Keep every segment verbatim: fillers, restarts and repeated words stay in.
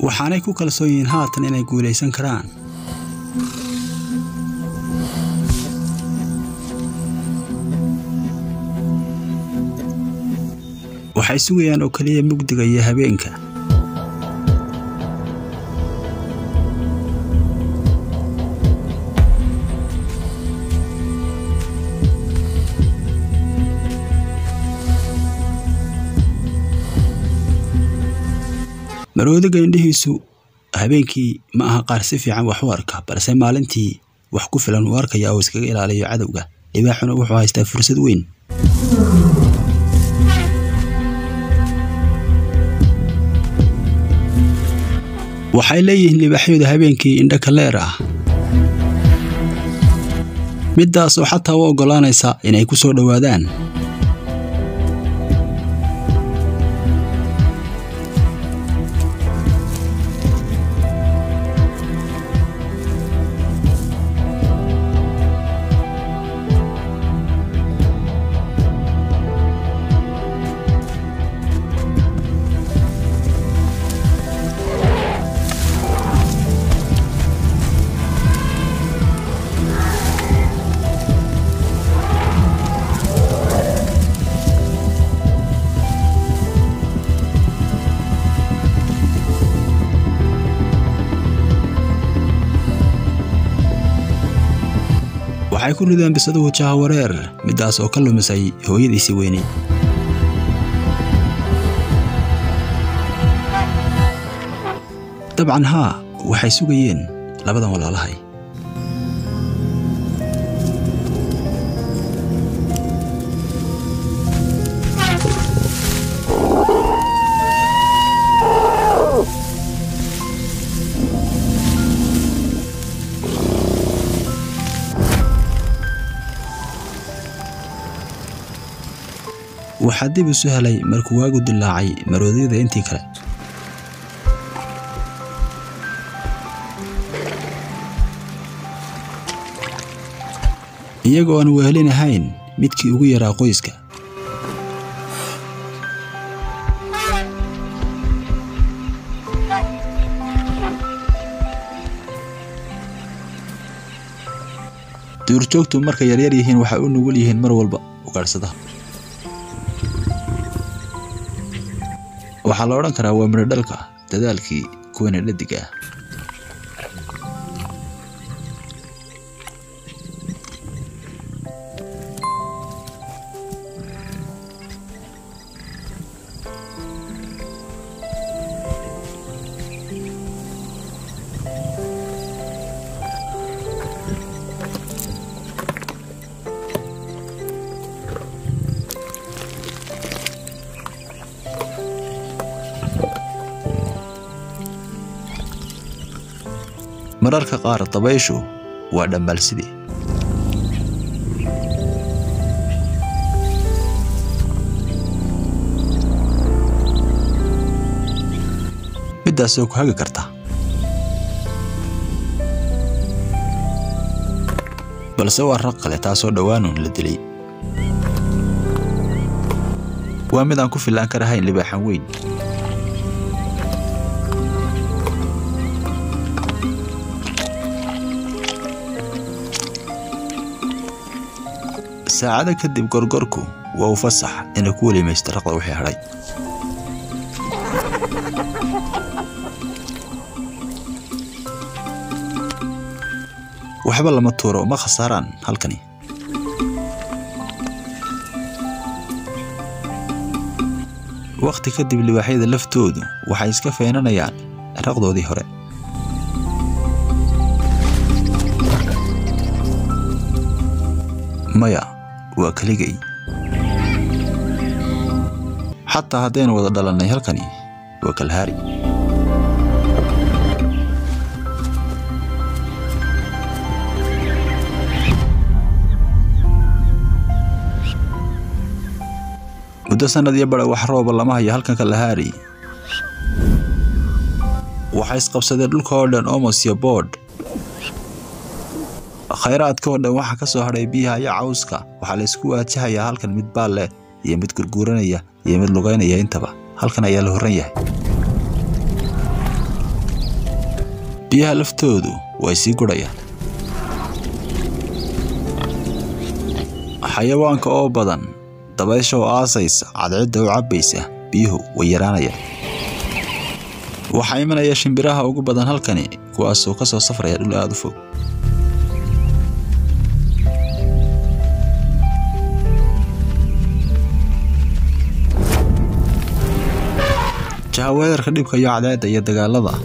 waxaanay ku kalsoon yihiin haatan inay guuleysan karaan. waxay sugayaan oo kaliya mugdiga iyo habeenka. maroodiga indhihiisu habeenkii ma aha qaar si fiican wax u arka, balse maalintii wax ku filan u arkaya oo iskaga ilaaliyo cadowga. libaaxuna wuxuu haystaa fursad weyn. waxay leeyihiin libaaxyada habeenkii indho kaleer ah, midaas oo xataa u ogolaanaysa inay ku soo dhawaadaan. waxay ku rideen bisaduhu jahawareer, midaas oo ka lumisay hooyadiisii weyneyd. dabcan haa, waxay sugayeen labadan walaalahay. waxaa dib u sahlay markuu waagu dilaacay maroodiyada intii kale. iyagoo aan wehelinahayn midkii ugu yaraa qoyska. duurjoogtu markay yaryar yihiin waxay u nugul yihiin mar walba ugaadhsadaha. waxaa la odhan karaa waa miro dhalka dadaalkii kuwana dhadiga ah. mararka qaar dabayshu waa dhambalsidii. midaas oo ku hagi karta, balse waa raq kale taasoo dhawaanuun la dilay. waa mid aan ku filaan karahayn libaaxan weyn. saacada kadib gorgorku waa u fasax inuu ku welimaysto raqda wixii hadhay. waxba lama tuuro, ma khasaaraan halkani. waqti kadib libaaxyada laftoodu waxay iska feenanayaan raqdoodii hore. maya, waa kaligay. xataa haddaynu wada dhalannay halkani waa kalhaari. muddo sanad iyo badha wax rooba lama hayo halkan kalhaari. waxay isqabsadeen dhulka oo dhan omos iyo boodh. khayraadka oo dhan waxa ka soo hadhay biyaha iyo cawska. waxaa la isku waajahayaa halkan mid baal leh iyo mid gurguuranaya iyo mid lugaynaya intaba. halkan ayaa la horran yahay. biyaha laftoodu way sii gurayaan. xayawaanka oo badan dabaysha oo aasaysa cadceedda u cabaysa biyuhu way yaraanayaan. waxaa imanaya shimbiraha ugu badan halkani kuwaasoo ka soo safraya dhul aad u fog. jahawareerka dhibka iyo cadceedda iyo dagaalada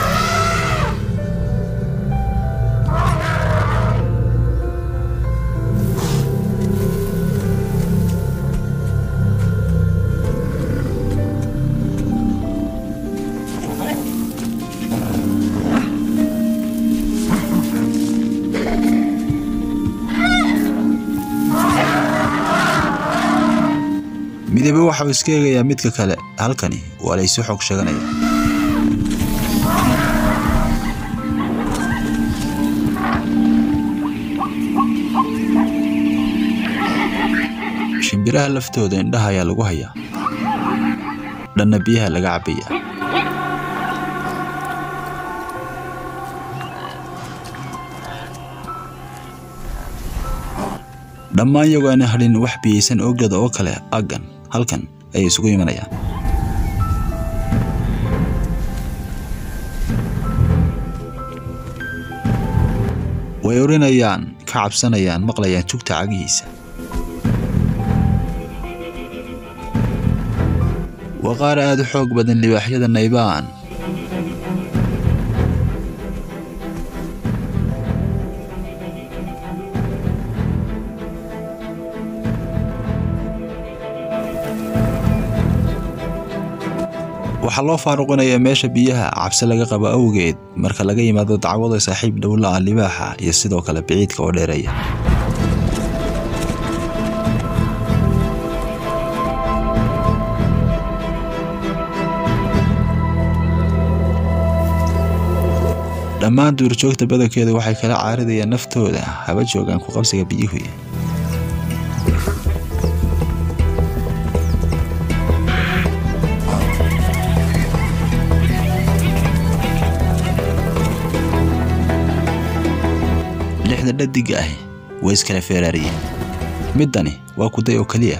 midaba waxa uu iska eegayaa midka kale. halkani waa la isu xog sheeganaya. shimbiraha laftooda indhaha ayaa lagu hayaa, dhanna biyaha laga cabaya. dhammaan iyagoo aan hadhin wax biyaysan oogada oo kale aggan halkan ay isugu imanayaan. way orinayaan, ka cabsanayaan, maqlayaan jugta cagihiisa. waa qaar aad u xoog badan libaaxyada naybaan. waxaa loo faaruqinayaa meesha biyaha cabsi laga qabo awgeed marka laga yimaado dacwada saaxiib dhowla ah libaaxa iyo sidoo kale biciidka oo dheereeya. dhammaan duurjoogta badankeeda waxay kala caaridayaan naftooda haba joogaan ku qabsiga biyuhu. lixda dhadiga ah way iskala feeraariyeen. midani waa kuday oo kaliya.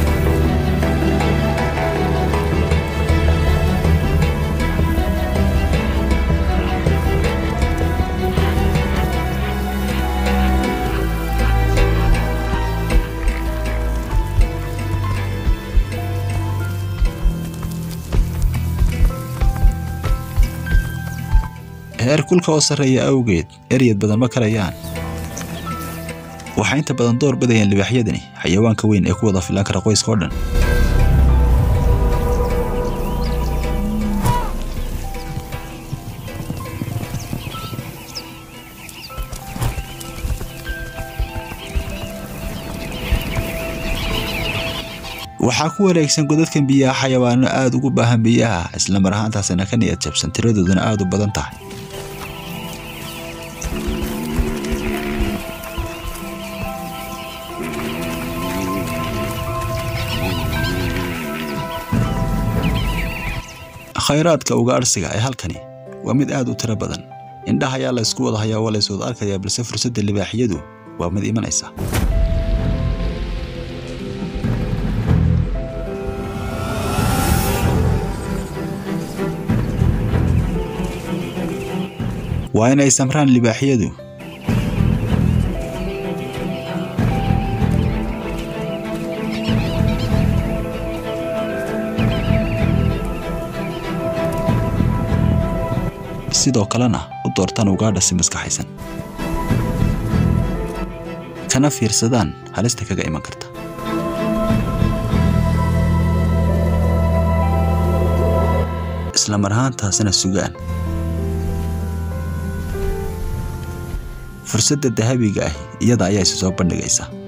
heer kulka oo sareeya awgeed eriyad badan ma karayaan. waxaa inta badan door bidayaan libaaxyadani xayawaanka weyn ee ku wada filan kara qoyska oo dhan. waxaa ku wareegsan godadkan biyaha xayawaano aad ugu baahan biyaha, isla mar ahaantaasina ka niyad jabsan tiradooduna aad u badan tahay. khayraadka ugaarsiga ee halkani waa mid aad u tiro badan. indhaha ayaa la isku wada hayaa oo la isoo arkaya, balse fursadda libaaxyadu waa mid imanaysa. waa inay samraan libaaxyadu. sidoo kalena u doortaan ugaadha si maskaxaysan, kana fiirsadaan halista kaga iman karta. isla mar ahaantaasina sugaan fursadda dahabiga ah iyada ayaa soo bandhigaysa.